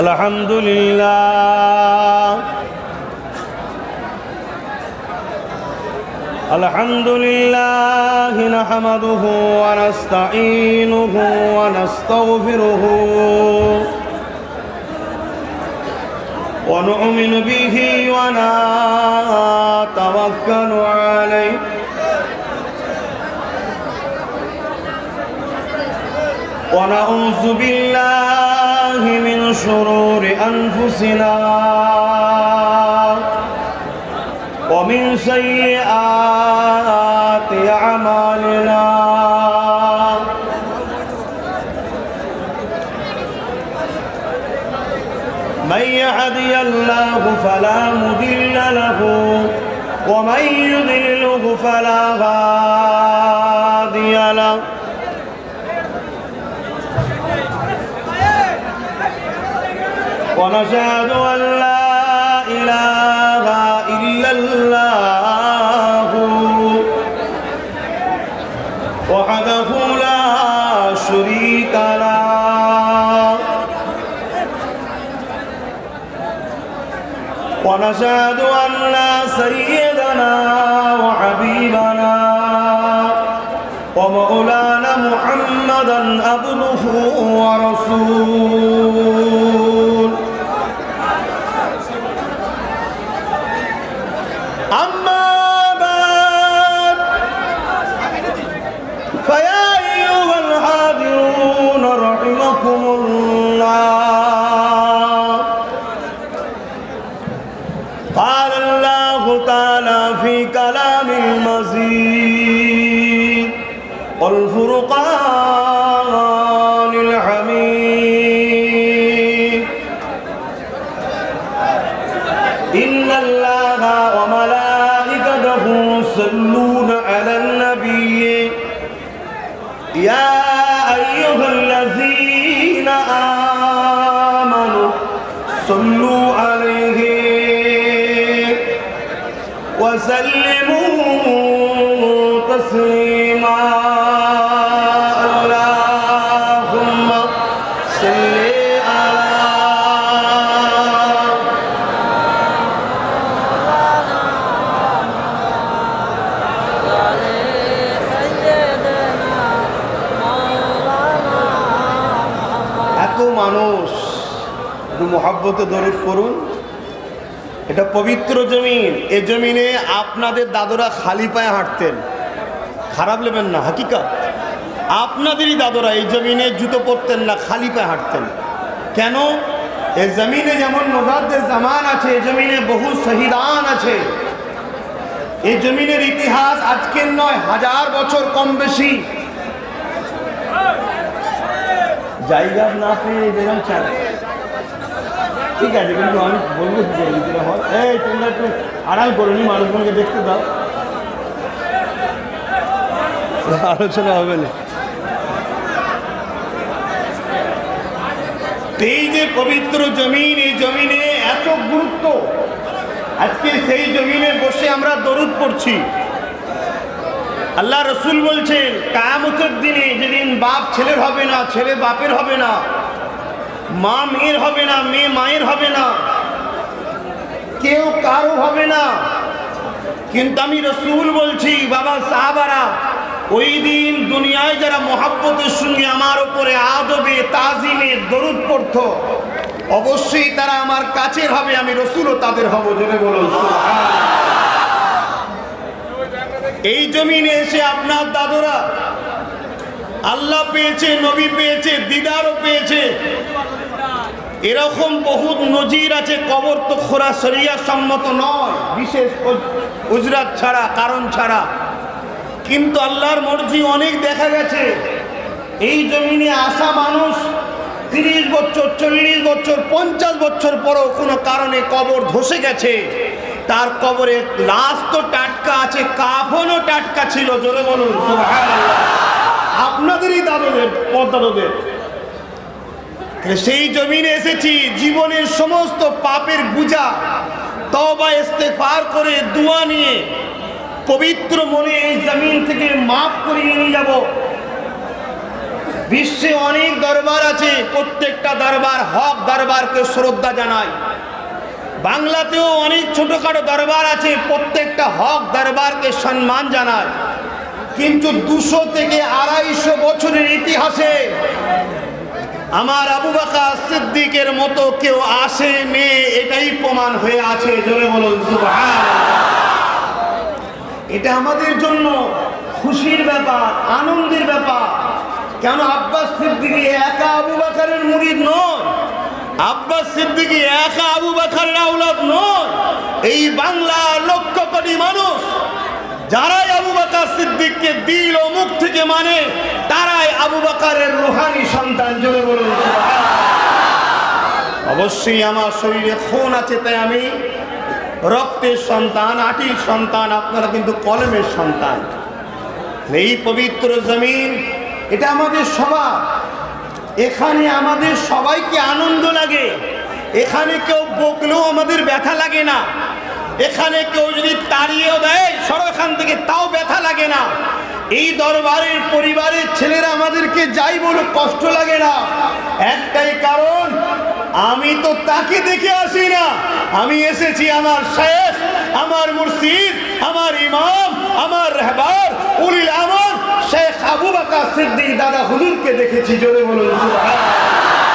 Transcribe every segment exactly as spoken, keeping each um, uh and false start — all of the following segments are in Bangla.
আলহামদুলিল্লাহ আলহামদুলিল্লাহ নাহমাদুহু ওয়া নাস্তাঈনুহু ওয়া নাস্তাগফিরুহু ওয়া নু'মিনু বিহি ওয়া নাতাওয়াক্কালু আলাইহি ওয়া নাউযু বিল্লাহি মিন শুরুরি আনফুসিনা ومن سيئات أعمالنا من يهدي الله فلا مضل له ومن يضلله فلا هادي له ونشهد أن لا إله إلا الله وحده لا شريك له ونشهد أن سيدنا وحبيبنا ومولانا محمدا عبده ورسوله أما بعد فيا أيها الحاضرون رحمكم الله قال الله تعالى في كلام المزيد والفرقان الحميد إن الله وملائكته يصلون على النبي يا أيها الذين آمنوا صلوا عليه وسلموا تسليما اللهم صل মানুষ একটু মহব্বতে দরুদ করুন। এটা পবিত্র জমিন। এই জমিনে আপনাদের দাদুরা খালি পায়ে হাঁটতেন, খারাপ নেবেন না, হাকিকত। আপনাদেরই দাদুরা এই জমিনে জুতো পরতেন না, খালি পায়ে হাঁটতেন। কেন? এই জমিনে যেমন মুজাদ্দিদ জামান আছে, এই জমিনে বহু শহীদান আছে। এই জমিনের ইতিহাস আজকের নয়, হাজার বছর কম বেশি। জায়গা না পেয়ে যেরকম চান, ঠিক আছে, কিন্তু আমি বলবো এই তোমরা একটু আড়াল করে নি, মানুষগুলোকে দেখতে দাও, আলোচনা হবে না। এই যে পবিত্র জমিন, এই জমিনে এত গুরুত্ব। আজকে সেই জমিনে বসে আমরা দরুদ পড়ছি। আল্লাহ রসুল বলছেন কিয়ামতের দিনে যেদিন বাপ ছেলের হবে না, ছেলে বাপের হবে না, মা মেয়ের হবে না, মেয়ে মায়ের হবে না, কেউ কারো হবে না, কিন্তু আমি রসুল বলছি বাবা সাহাবারা, ওই দিন দুনিয়ায় যারা মহাব্বতের সঙ্গে আমার উপরে আদবে তাজিমে দরুদ পড়ত, অবশ্যই তারা আমার কাছের হবে, আমি রসুলও তাদের হব। জোরে বলুন সুবহানাল্লাহ। এই জমিনে এসে আপনার দাদুরা আল্লাহ পেয়েছে, নবী পেয়েছে, দিদারও পেয়েছে। এরকম বহুত নজির আছে। কবর তো খোরা শরিয়া সম্মত নয়, বিশেষ উজরাত ছাড়া, কারণ ছাড়া, কিন্তু আল্লাহর মর্জি অনেক দেখা গেছে। এই জমিনে আসা মানুষ তিরিশ বছর, চল্লিশ বছর, পঞ্চাশ বছর পরও কোনো কারণে কবর ধসে গেছে, তার কবরে লাশ তো টাটকা আছে, কাফনও টাটকা ছিল। জোরে বলুন সুবহানাল্লাহ। আপনাদেরই দাদুদের, পর্দাদের। সেই জমিনে এসেছি জীবনের সমস্ত পাপের বোঝা তওবা ইস্তেগফার করে দোয়া নিয়ে পবিত্র মনে এই জমিন থেকে মাফ করিয়ে নিয়ে যাব। বিশ্বে অনেক দরবার আছে, প্রত্যেকটা দরবার হক দরবারকে শ্রদ্ধা জানায়। বাংলাতেও অনেক ছোটখাটো দরবার আছে, প্রত্যেকটা হক দরবারকে সম্মান জানায়। কিন্তু দুশো থেকে আড়াইশো বছরের ইতিহাসে আমার আবু বকর সিদ্দিকের মতো কেউ আসেনি, এটাই প্রমাণ হয়ে আছে। জোরে বলুন সুবহানাল্লাহ। এটা আমাদের জন্য খুশির ব্যাপার, আনন্দের ব্যাপার। কেন আব্বাস সিদ্দিকী একা আবু বকরের মুরিদ নয়, আব্বাস সিদ্দিকী একা আবু বকরের আওলাদ নয়। এই বাংলার লক্ষ কোটি মানুষ যারাই আবু বকর সিদ্দিককে দিল ও মুখ থেকে মানে, তারাই আবু বকরের রূহানি সন্তান। জোরে বলুন সুবহানাল্লাহ। অবশ্যই আমার শরীরে খুন আছে, তাই আমি রক্তের সন্তান, আটির সন্তান, আপনারা কিন্তু কলমের সন্তান। এই পবিত্র জমিন, এটা আমাদের সবার। এখানে আমাদের সবাইকে আনন্দ লাগে, এখানে কেউ বকলেও আমাদের ব্যথা লাগে না, এখানে কেউ যদি তাড়িয়েও দেয় সরো এখান থেকে, তাও ব্যথা লাগে না। এই দরবারের পরিবারের ছেলেরা আমাদেরকে যাই বলো কষ্ট লাগে না, একটাই কারণ, আমি তো তাকে দেখে আসি না, আমি এসেছি আমার শেখ, আমার মুর্শিদ, আমার ইমাম, আমার রাহবার, উলিল আমর শেখ আবু বকর সিদ্দিক দাদা হুজুরকে দেখেছি। জোরে বলুন সুবহানাল্লাহ।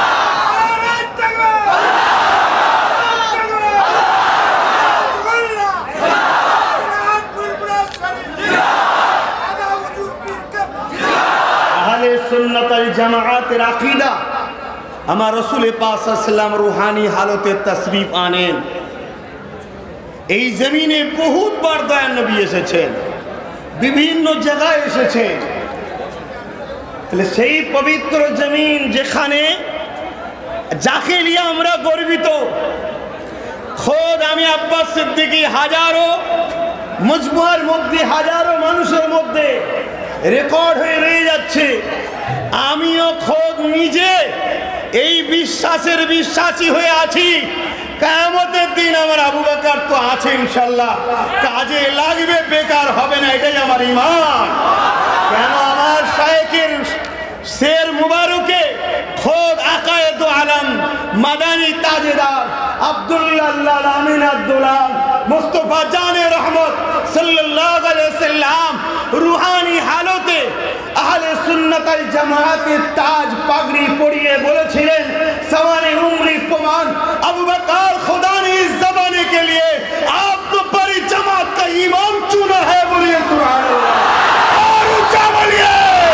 আহলে সুন্নাত ওয়াল জামাআতের আকীদা, আমার রাসূল পাক সাল্লাল্লাহু আলাইহি ওয়াসাল্লাম রূহানি হালতে তাশরীফ আনেন। এই জমিনে বহুতবার দয়ার নবী এসেছেন, বিভিন্ন জায়গায় এসেছেন। তাহলে সেই পবিত্র জমিন যেখানে, যাকে নিয়ে আমরা গর্বিত, খোদ আমি আব্বাস সিদ্দিকী হাজারো মজমুয়ার মধ্যে, হাজারো মানুষের মধ্যে রেকর্ড হয়ে রয়ে যাচ্ছে। আমিও খোদ নিজে এই বিশ্বাসের বিশ্বাসী হয়ে আছি, কিয়ামতের দিন আমার আবু বকর তো আছে ইনশাআল্লাহ, কাজে লাগবে, বেকার হবে না, এটাই আমার ঈমান। কেন আমার শায়েখের শের মুবারকে খোদ আকায়েদ আলম মাদানী তাজেদার আব্দুল্লাহ আমিন আব্দুল্লাহ মুস্তাফা জানে রহমত সাল্লাল্লাহু আলাইহি ওয়াসাল্লাম রূহানি হালতে আহলে সুন্নাত ওয়াল জামাআতের তাজ পাগড়ি পরিয়ে বলেছিলেন, সওয়ারে উমরি প্রমাণ अबू बकर खुदा ने इस जमाने के लिए आपको बड़ी जमात का इमाम चुना है। बोलिए सुभान अल्लाह और ऊंचा बोलिए।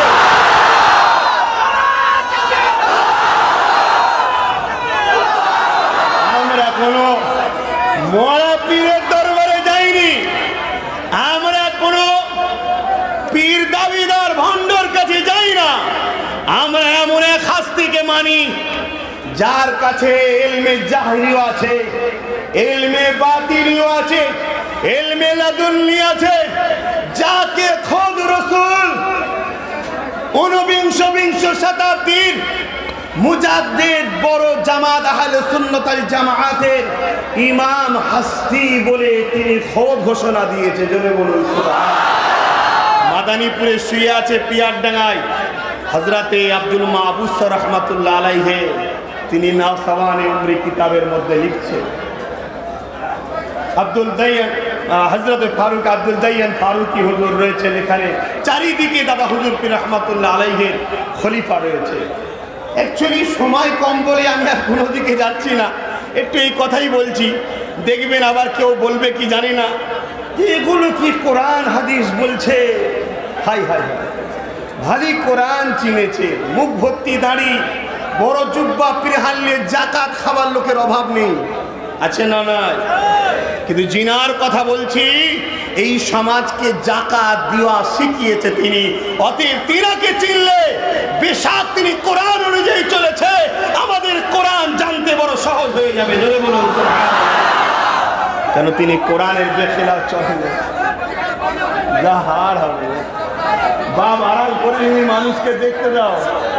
আমরা কোনো মরা পীরের দরবারে যাইনি, আমরা কোনো পীর দাবিদার ভণ্ডর কাছে যাই না, আমরা এমন এক হাস্তিকে মানি যার কাছে ইলমে জাহরিও আছে, ইলমে বাতিনিও আছে, ইলমে লাদুন্নি আছে, যাকে খোদ রাসূল ঊনবিংশ বিংশ শতাব্দীর মুজাদ্দিদ বড় জামাত আহলে সুন্নাত ওয়াল জামাআতের ইমাম হাস্তি বলে তিনি খোদ ঘোষণা দিয়েছে। জোরে বলুন সুবহানাল্লাহ। মাদানীপুরে শুয়ে আছে পিয়ারডাঙ্গায় হযরতে আব্দুল মাহবুব রাহমাতুল্লাহ আলাইহি, তিনি নাও সওয়ানে উমরি কিতাবের মধ্যে লিখছেন, আব্দুল দাইয়ান হযরত ফারুক আব্দুল দাইয়ান ফারুকি হুজুর রয়েছেন এখানে, চারিদিকে দাদা হুজুর পীর রহমাতুল্লাহ আলাইহির খলিফা রয়েছে। অ্যাকচুয়ালি সময় কম বলে আমি আর কোনো দিকে যাচ্ছি না, একটু এই কথাই বলছি। দেখবেন আবার কেউ বলবে কি জানি না, যে এগুলো কি কোরআন হাদিস বলছে। হাই হাই হাই, ভারী কোরআন চিনেছে, মুখ ভর্তি দাড়ি, বড় জুব্বা পিরহাল্লে, জাকাত খাবার লোকের অভাব নেই, আছে না নাই? কিন্তু জিনার কথা বলছি, এই সমাজকে জাকাত দেওয়া শিখিয়েছে তিনি। অতএব তিনাকে চিনলে বেশাক তিনি কোরআন অনুযায়ী চলেছে, আমাদের কোরআন জানতে বড় সহজ হয়ে যাবে। জোরে বলুন সুবহানাল্লাহ। কেন তিনি কোরআনের বেখিলাফ চলেন, যা হার হবে। বাপ আরাম করে মানুষকে দেখতে দাও,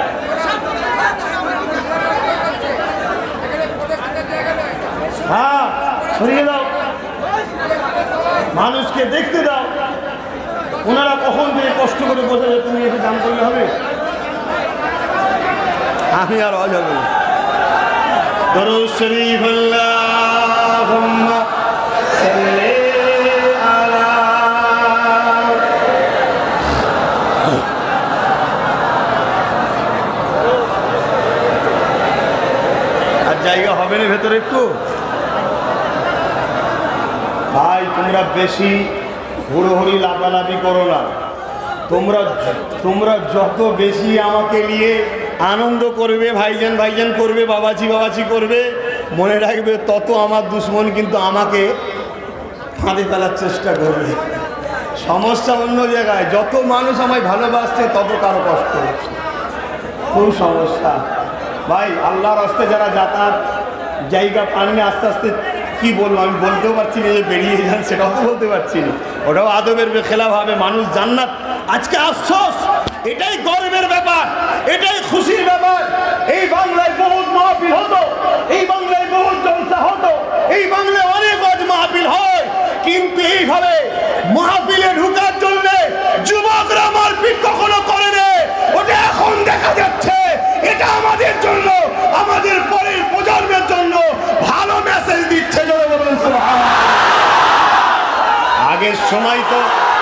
হ্যাঁ সরিয়ে দাও, মানুষকে দেখতে দাও। ওনারা কখন থেকে কষ্ট করে বসে, তুমি এসে দান করলে হবে। আমি আর অজ হবে না। দরুদ শরীফ আল্লাহুম্মা সাল্লি আলা। আর জায়গা হবে না ভেতরে একটু? ভাই তোমরা বেশি হুড়োহুড়ি লাফালাফি করো না। তোমরা তোমরা যত বেশি আমাকে নিয়ে আনন্দ করবে, ভাইজান ভাইজান করবে, বাবাজি বাবাজি করবে, মনে রাখবে তত আমার দুশ্মন কিন্তু আমাকে ফাঁদে ফেলার চেষ্টা করবে। সমস্যা অন্য জায়গায়, যত মানুষ আমায় ভালোবাসছে তত কারো কষ্ট হচ্ছে, খুব সমস্যা। ভাই আল্লাহর রাস্তায় যারা যাতায়াত জায়গা পাননি, আস্তে আস্তে কি বলবো আমি বলতেও পারছি না যে বেরিয়ে যান, সেটাও তো বলতে পারছি না, ওটাও আদবের খেলাফ হবে। মানুষ জান্নাত আজকে আফসোস, এটাই গর্বের ব্যাপার, এটাই খুশির ব্যাপার। এই বাংলায় বহুত মাহফিল হতো, এই বাংলায় বহুত জলসা হতো, এই বাংলায় অনেক ওয়াজ মাহফিল হয়, কিন্তু এইভাবে মাহফিলে ঢুকার জন্য যুবকরা মারপিট কখনো করে না। ওটা এখন দেখা যাচ্ছে, এটা আমাদের জন্য, আমাদের পরের প্রজন্মের জন্য ভালো মেসেজ দিচ্ছে। জোরে বলুন সুবহানাল্লাহ। আগের সময় তো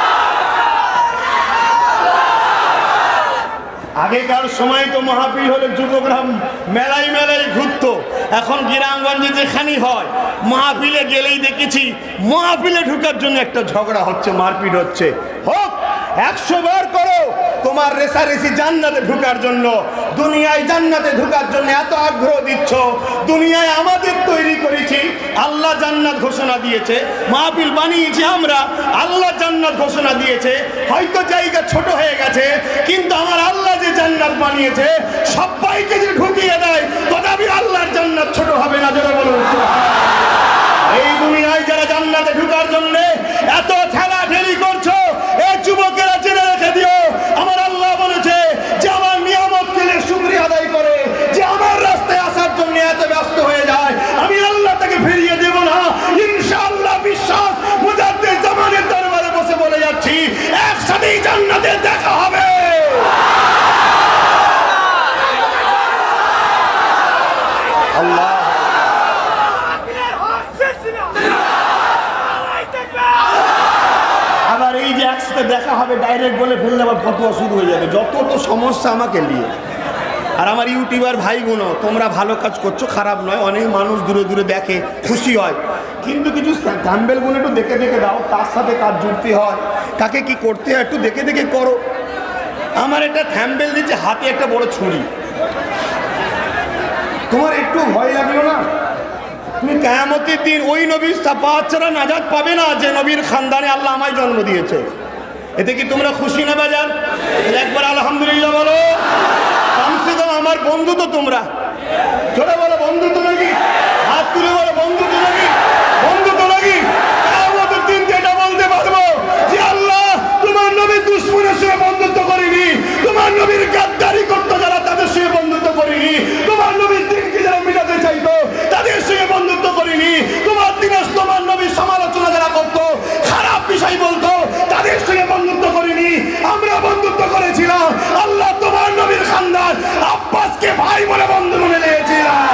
আগেকার সময় তো মাহফিল হলে যুবকরা মেলায় মেলায় ঘুরতো, এখন গ্রামগঞ্জে যেখানেই হয় মাহফিলে গেলেই দেখেছি মাহফিলে ঢুকার জন্য একটা ঝগড়া হচ্ছে, মারপিট হচ্ছে। হোক একশো বার করো, তোমার রেসারেসি জান্নাতে ঢুকার জন্য, দুনিয়ায় জান্নাতে ঢুকার জন্য এত আগ্রহ দিচ্ছ। দুনিয়ায় আমাদের তৈরি করেছি, আল্লাহ জান্নাত ঘোষণা দিয়েছে, মাহফিল বানিয়েছি আমরা, আল্লাহ জান্নাত ঘোষণা দিয়েছে। হয়তো জায়গা ছোট হয়ে গেছে, কিন্তু আমার আল্লাহ যে জান্নাত বানিয়েছে সবাইকে যে ঢুকিয়ে দেয়, তথাপি আল্লাহর জান্নাত ছোট হবে না। যারা বলুন এই দুনিয়ায় যারা জান্নাতে ঢুকার জন্য এত ঠেলা ঠেলি করছো, এই যুবকেরা জেনে রেখে দিও, আমার আল্লাহ বলেছে যে আমার নিয়ামত পেলে শুকরিয়া আদায় করে, যে আমার রাস্তায় আসার জন্য এত ব্যস্ত হয়ে যায়, আমি আল্লাহ তাকে ফিরিয়ে দেব না ইনশাআল্লাহ। বিশ্বাস মুজাদ্দিদ জামানের দরবারে বসে বলে যাচ্ছি, একসাথেই জান্নাতে দেখা হবে। আল্লাহ আবার এই যে একসাথে দেখা হবে ডাইরেক্ট বলে ফেললে আবার ফতোয়া শুরু হয়ে যাবে, যত তো সমস্যা আমাকে নিয়ে। আর আমার ইউটিউবার ভাইগুলো, তোমরা ভালো কাজ করছো, খারাপ নয়, অনেক মানুষ দূরে দূরে দেখে, খুশি হয়, কিন্তু কিছু থাম্বেলগুলো একটু দেখে দেখে দাও, তার সাথে কাজ জুড়তে হয়, কাকে কি করতে হয় একটু দেখে দেখে করো। আমার একটা থাম্বেল দিচ্ছে হাতে একটা বড় ছুরি, তোমার একটু ভয় লাগলো না? তুমি কিয়ামতের দিন ওই নবীর শাফাআত ছাড়া নাজাত পাবে না যে নবীর খানদানে আল্লাহ আমায় জন্ম দিয়েছে। এতে কি তোমরা খুশি না বাজান? একবার আলহামদুলিল্লাহ বলো। কমসে কম আমার বন্ধু তো তোমরা, জোরে বলো বন্ধু তো নাকি, হাত তুলে বলো বন্ধু তো নাকি, বন্ধু তো নাকি। কিয়ামতের দিন যেটা বলতে পারবো যে আল্লাহ তোমার নবীর দুশমনের সঙ্গে বন্ধুত্ব করিনি, তোমার নবীর গাদ্দারি করতো যারা তাদের সঙ্গে বন্ধুত্ব করিনি, তোমার নবীর দিনকে যারা মিটাতে চাইতো তাদের সঙ্গে বন্ধুত্ব করিনি, তোমার দিনে তোমার নবীর সমালোচনা যারা করতো, খারাপ বিষয় বলতো, তাদের সঙ্গে বন্ধুত্ব করিনি, আমরা বন্ধুত্ব করেছিলাম আল্লাহ তোমার নবীর খানদান আব্বাসকে ভাই বলে বন্ধু মনে নিয়েছিলাম।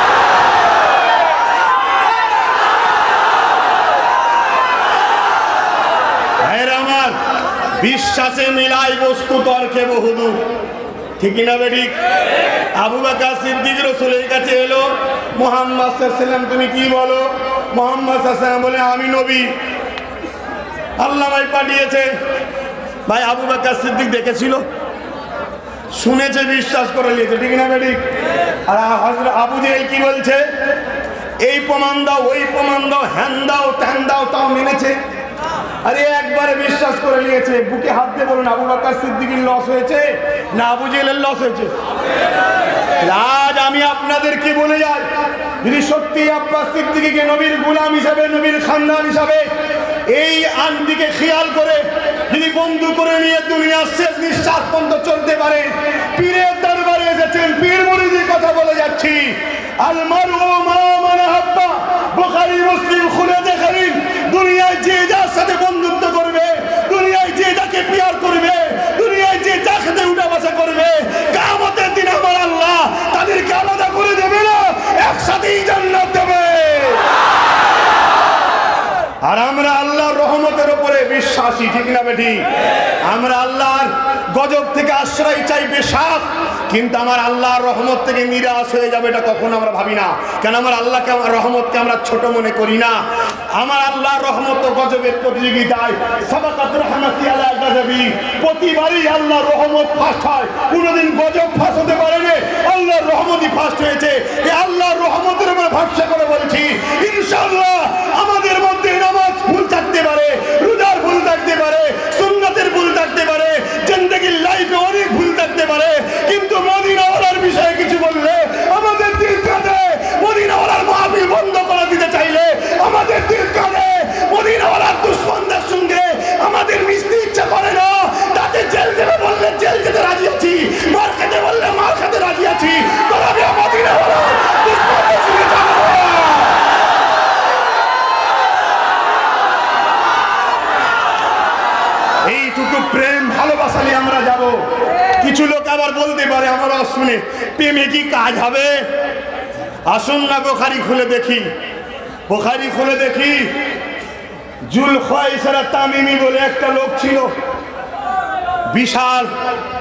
আমার বিশ্বাসে মিলাই বস্তু তর্কে বহুদূর, ঠিক না বেঠিক? আবু বকর সিদ্দিক রাসূলের কাছে এলো, মুহাম্মদ সাল্লাল্লাহু আলাইহি ওয়াসাল্লাম তুমি কি বলো? মুহাম্মদ সাল্লাল্লাহু আলাইহি ওয়াসাল্লাম বলে আমি নবী, আল্লাহ ভাই পাঠিয়েছে। ভাই আবু বকর সিদ্দিক দেখেছিল, শুনেছে, বিশ্বাস করে নিয়েছে, ঠিক না বেঠিক? আর হযরত আবু জেহেল কি বলছে? এই প্রমাণ দাও, ওই প্রমাণ দাও, হ্যান দাও, ত্যান দাও, তাও মেনেছে। আরে একবারে বিশ্বাস করে নিয়েছে। বুকে হাত দিয়ে বলুন আবু বকর সিদ্দিকের লস হয়েছে না আবু জেহেলের লস হয়েছে? আজ আমি আপনাদেরকে বলে যাই, যদি সত্যি আব্বাস সিদ্দিকীকে নবীর গোলাম হিসাবে, নবীর খানদান হিসাবে এই আনদিকে খেয়াল করে যদি বন্ধু করে নিয়ে দুনিয়ার শেষ নিঃশ্বাস পর্যন্ত চলতে পারে, পীরের দরবারে এসেছেন, পীর মুরিদের কথা বলে যাচ্ছি। আল মারউ মা মান আহাব্বা, বুখারী মুসলিম খুলে দেখেন, দুনিয়ায় যে যার সাথে বন্ধুত্ব করবে, দুনিয়ায় যে যাকে প্রিয়ার করবে, দুনিয়ায় যে যার সাথে উঠা বসা করবে, কিয়ামতের দিন আমার আল্লাহ আর আমরা আল্লাহর রহমতের উপরে বিশ্বাসী, ঠিক না বেটি? আমরা আল্লাহর গজব থেকে আশ্রয় চাই বেশাক, কিন্তু আমার আল্লাহর রহমত থেকে নিরাশ হয়ে যাবে এটা কখনো আমরা ভাবি না। কেন আমার আল্লাহকে, আমার রহমতকে আমরা ছোট মনে করি না। আমার আল্লাহর রহমত ও গজবের প্রতিযোগিতায় সাবাকাত রাহমাতি আলা গজবি, প্রতিবারই আল্লাহর রহমত ফার্স্ট হয়, কোনোদিন গজব ফার্স্ট হতে পারেনি, আল্লাহর রহমতই ফার্স্ট হয়েছে। এই আল্লাহর রহমতের উপরে ভরসা করে বলছি ইনশাআল্লাহ আমাদের মধ্যে নামাজ ভুল থাকতে পারে, রোজার ভুল থাকতে পারে, সুন্নাতের ভুল থাকতে পারে, জিন্দেগির লাইফে অনেক ভুল থাকতে পারে, কিন্তু মদিনাওয়ালার বিষয়ে কিছু বললে আমাদের দিল কাঁদে। মদিনাওয়ালার মাহফিল বন্ধ করে দিতে চাইলে আমাদের দিল কাঁদে। মদিনাওয়ালার দুশমনদের সঙ্গে আমাদের মিশতে ইচ্ছা করে না। তাতে জেল দেবে বললে জেল যেতে রাজি আছি, মার খেতে বললে মার খেতে রাজি আছি। তোরা মদিনাওয়ালা দুশমনদের সঙ্গে যাবো। এইটুকু প্রেম ভালোবাসা নিয়ে আমরা যাব। কিছু লোক আবার বলতে পারে আমরা শুনে, প্রেমে কি কাজ হবে? আসুন না বুখারী খুলে দেখি, বুখারী খুলে দেখি। জুলখাইসারা তামিমি বলে একটা লোক ছিল, বিশাল।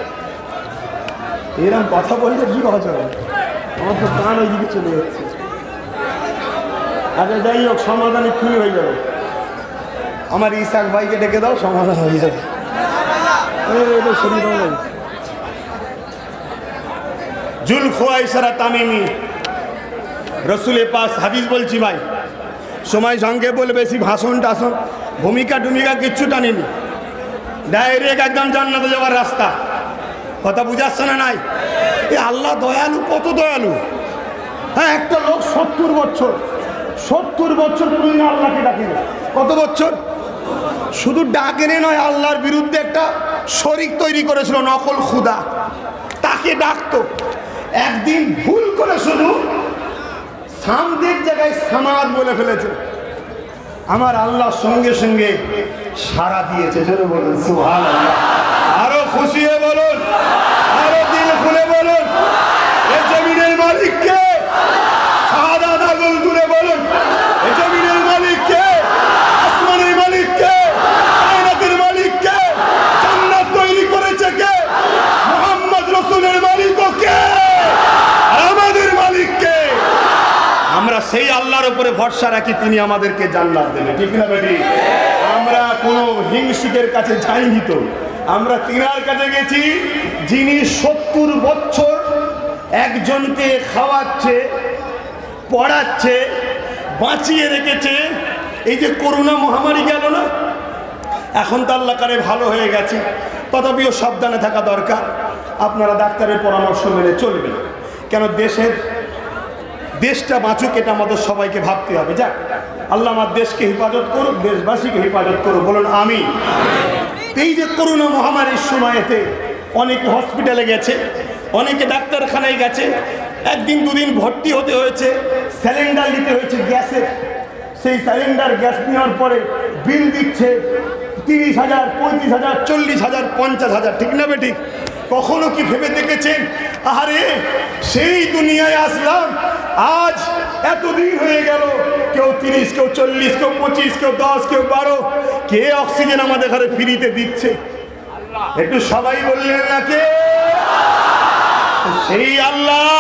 এরকম কথা বলতে কি কথা চলে, আমার তো কান ওইদিকে চলে যাচ্ছে। আচ্ছা যাই হোক, সমাধান এক্ষুনি হয়ে যাবে। আমার ইসাক ভাইকে ডেকে দাও, সমাধান হয়ে যাবে। জুলখাইসারা তামিমি রসুলের পাশ হাদিস বলছি ভাই, সময় সঙ্গে বলে বেশি ভাষণ টাষণ ভূমিকা টুমিকা কিচ্ছু টানিনি, ডাইরেক্ট একদম জান্নাতে যাওয়ার রাস্তা। কথা বুঝাচ্ছে না? নাই এ আল্লাহ দয়ালু, কত দয়ালু। হ্যাঁ, একটা লোক সত্তর বছর সত্তর বছর পুরো আল্লাহকে ডাকে। কত বছর? শুধু ডাকেনি নয়, আল্লাহর বিরুদ্ধে একটা শরিক তৈরি করেছিল, নকল খুদা, তাকে ডাকতো। একদিন ভুল করে শুধু সামদের জায়গায় সামাদ বলে ফেলেছে। আমার আল্লাহ সঙ্গে সঙ্গে সাড়া দিয়েছে। জোরে বলুন সুবহানাল্লাহ। আরো খুশি হয়ে বলুন, আরো দিল খুলে বলুন, এ জমিনের মালিক কে? শাহাদাত আগুন তুলে বলুন, এ জমিনের মালিক কে? আসমানের মালিক কে? কায়নাতের মালিক কে? জান্নাত তৈরি করেছে কে? মুহাম্মদ রাসূলের মালিক কে? আমাদের মালিক কে? আমরা সেই আল্লাহর উপরে ভরসা রাখি, তিনি আমাদেরকে জান্নাত দেবে, ঠিক না বেটি? আমরা কোনো হিংসুকের কাছে যাইনি তো, আমরা তিনার কাছে গেছি যিনি সত্তর বছর একজনকে খাওয়াচ্ছে, পড়াচ্ছে, বাঁচিয়ে রেখেছে। এই যে করোনা মহামারী গেল না, এখন তো আল্লাহ কারে ভালো হয়ে গেছে, তথাপিও সাবধানে থাকা দরকার। আপনারা ডাক্তারের পরামর্শ মেনে চলবেন, কেন দেশের দেশটা বাঁচুক এটা আমাদের সবাইকে ভাবতে হবে। যাক, আল্লাহ আমার দেশকে হেফাজত করুক, দেশবাসীকে হেফাজত করুক, বলুন আমিন। এই যে করোনা মহামারীর সময়তে অনেকে হসপিটালে গেছে, অনেকে ডাক্তারখানায় গেছে, একদিন দুদিন ভর্তি হতে হয়েছে, সিলিন্ডার নিতে হয়েছে গ্যাসের। সেই সিলিন্ডার গ্যাস নেওয়ার পরে বিল দিচ্ছে তিরিশ হাজার, পঁয়ত্রিশ হাজার, চল্লিশ হাজার, পঞ্চাশ হাজার, ঠিক না বেঠিক? কখনো কি ভেবে দেখেছেন, আরে সেই দুনিয়ায় আসলাম, আজ এতদিন হয়ে গেল, কেউ তিরিশ, কেউ চল্লিশ, কেউ পঁচিশ, কেউ দশ, কেউ বারো, কে অক্সিজেন আমাদের ঘরে ফ্রিতে দিচ্ছে? একটু সবাই বললেন না কে? সেই আল্লাহ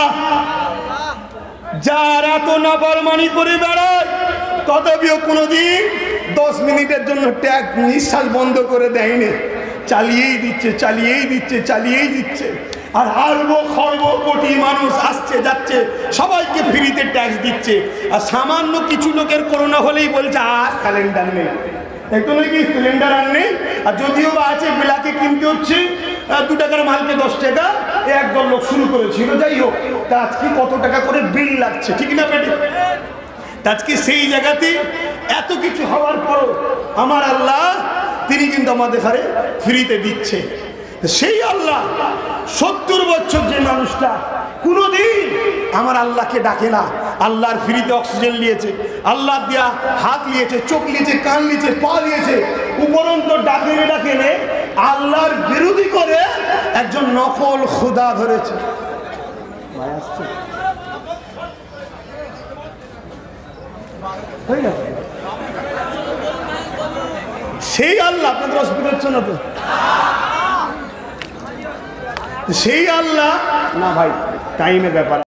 যার এত নাফরমানি করে বেড়ায়, তথাপিও কোনোদিন দশ মিনিটের জন্য ট্যাগ নিঃশ্বাস বন্ধ করে দেয়নি, চালিয়েই দিচ্ছে, চালিয়েই দিচ্ছে, চালিয়েই দিচ্ছে। আর হারবো খরবো কোটি মানুষ আসছে যাচ্ছে, সবাইকে ফ্রিতে ট্যাক্স দিচ্ছে। আর সামান্য কিছু লোকের করোনা হলেই বলছে আর সিলিন্ডার নেই, একটু নাকি সিলিন্ডার আর নেই। আর যদিও বা আছে, বিলাকে কিনতে হচ্ছে দু টাকার মালকে দশ টাকা, একদল লোক শুরু করেছিল। যাই হোক, তা আজকে কত টাকা করে বিল লাগছে, ঠিক না বেটি? আজকে সেই জায়গাতে এত কিছু হওয়ার পরও আমার আল্লাহ তিনি কিন্তু আমাদের ঘরে ফ্রিতে দিচ্ছে। সেই আল্লাহ সত্তর বছর যে মানুষটা কোনোদিন আমার আল্লাহকে ডাকে না, আল্লাহর ফ্রিতে অক্সিজেন নিয়েছে, আল্লাহ দিয়া হাত নিয়েছে, চোখ নিয়েছে, কান নিয়েছে, পা নিয়েছে, উপরন্ত ডাকে নে ডাকে নে আল্লাহর বিরোধী করে একজন নকল খোদা ধরেছে। সেই আল্লাহ, আপনাদের অসুবিধা হচ্ছে না তো? সেই আল্লাহ না ভাই, টাইমের ব্যাপার।